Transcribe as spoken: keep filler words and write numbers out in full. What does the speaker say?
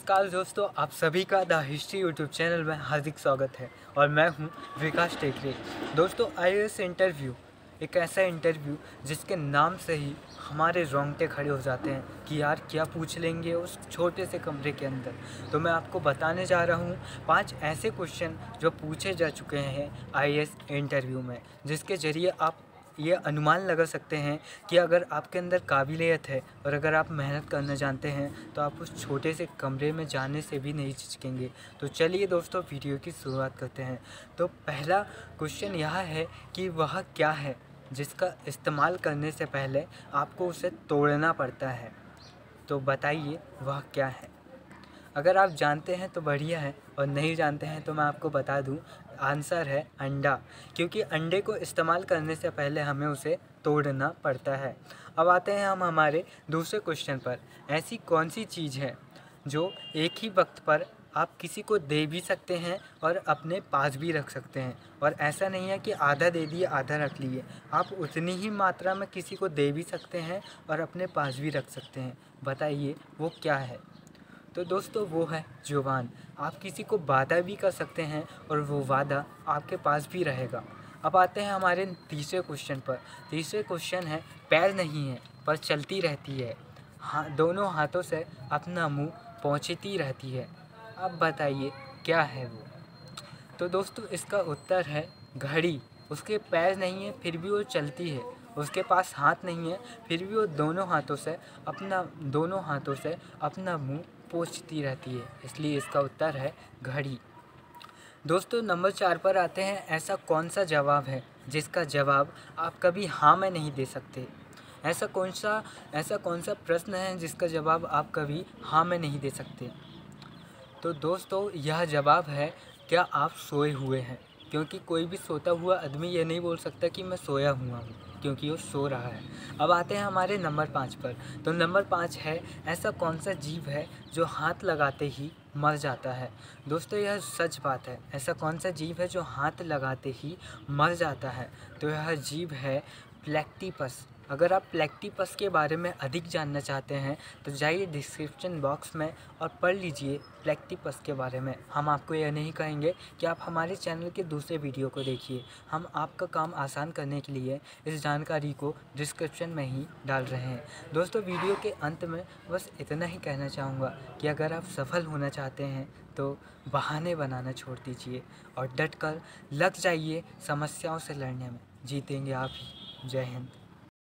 नमस्कार दोस्तों, आप सभी का द हिस्ट्री यूट्यूब चैनल में हार्दिक स्वागत है और मैं हूं विकास टेकरे। दोस्तों, आई ए एस इंटरव्यू एक ऐसा इंटरव्यू जिसके नाम से ही हमारे रोंगटे खड़े हो जाते हैं कि यार क्या पूछ लेंगे उस छोटे से कमरे के अंदर। तो मैं आपको बताने जा रहा हूं पांच ऐसे क्वेश्चन जो पूछे जा चुके हैं आई ए एस इंटरव्यू में, जिसके ज़रिए आप ये अनुमान लगा सकते हैं कि अगर आपके अंदर काबिलियत है और अगर आप मेहनत करना जानते हैं तो आप उस छोटे से कमरे में जाने से भी नहीं झिझकेंगे। तो चलिए दोस्तों, वीडियो की शुरुआत करते हैं। तो पहला क्वेश्चन यह है कि वह क्या है जिसका इस्तेमाल करने से पहले आपको उसे तोड़ना पड़ता है। तो बताइए वह क्या है। अगर आप जानते हैं तो बढ़िया है और नहीं जानते हैं तो मैं आपको बता दूं, आंसर है अंडा, क्योंकि अंडे को इस्तेमाल करने से पहले हमें उसे तोड़ना पड़ता है। अब आते हैं हम हमारे दूसरे क्वेश्चन पर। ऐसी कौन सी चीज़ है जो एक ही वक्त पर आप किसी को दे भी सकते हैं और अपने पास भी रख सकते हैं, और ऐसा नहीं है कि आधा दे दिए आधा रख लिए, आप उतनी ही मात्रा में किसी को दे भी सकते हैं और अपने पास भी रख सकते हैं। बताइए वो क्या है। तो दोस्तों वो है ज़ुबान। आप किसी को वादा भी कर सकते हैं और वो वादा आपके पास भी रहेगा। अब आते हैं हमारे तीसरे क्वेश्चन पर। तीसरे क्वेश्चन है, पैर नहीं है पर चलती रहती है, हाँ दोनों हाथों से अपना मुंह पोंछती रहती है। अब बताइए क्या है वो। तो दोस्तों इसका उत्तर है घड़ी। उसके पैर नहीं है फिर भी वो चलती है, उसके पास हाथ नहीं है फिर भी वो दोनों हाथों से अपना दोनों हाथों से अपना मुंह पोंछती रहती है, इसलिए इसका उत्तर है घड़ी। दोस्तों नंबर चार पर आते हैं। ऐसा कौन सा जवाब है जिसका जवाब आप कभी हाँ में नहीं दे सकते। ऐसा कौन सा ऐसा कौन सा प्रश्न है जिसका जवाब आप कभी हाँ में नहीं दे सकते। तो दोस्तों यह जवाब है, क्या आप सोए हुए हैं, क्योंकि कोई भी सोता हुआ आदमी ये नहीं बोल सकता कि मैं सोया हुआ हूँ, क्योंकि वो सो रहा है। अब आते हैं हमारे नंबर पाँच पर। तो नंबर पाँच है, ऐसा कौन सा जीव है जो हाथ लगाते ही मर जाता है। दोस्तों यह सच बात है। ऐसा कौन सा जीव है जो हाथ लगाते ही मर जाता है। तो यह जीव है प्लैक्टिपस। अगर आप प्लैक्टिपस के बारे में अधिक जानना चाहते हैं तो जाइए डिस्क्रिप्शन बॉक्स में और पढ़ लीजिए प्लैक्टिपस के बारे में। हम आपको यह नहीं कहेंगे कि आप हमारे चैनल के दूसरे वीडियो को देखिए। हम आपका काम आसान करने के लिए इस जानकारी को डिस्क्रिप्शन में ही डाल रहे हैं। दोस्तों वीडियो के अंत में बस इतना ही कहना चाहूँगा कि अगर आप सफल होना चाहते हैं तो बहाने बनाना छोड़ दीजिए और डट कर लग जाइए समस्याओं से लड़ने में। जीतेंगे आप ही। जय हिंद।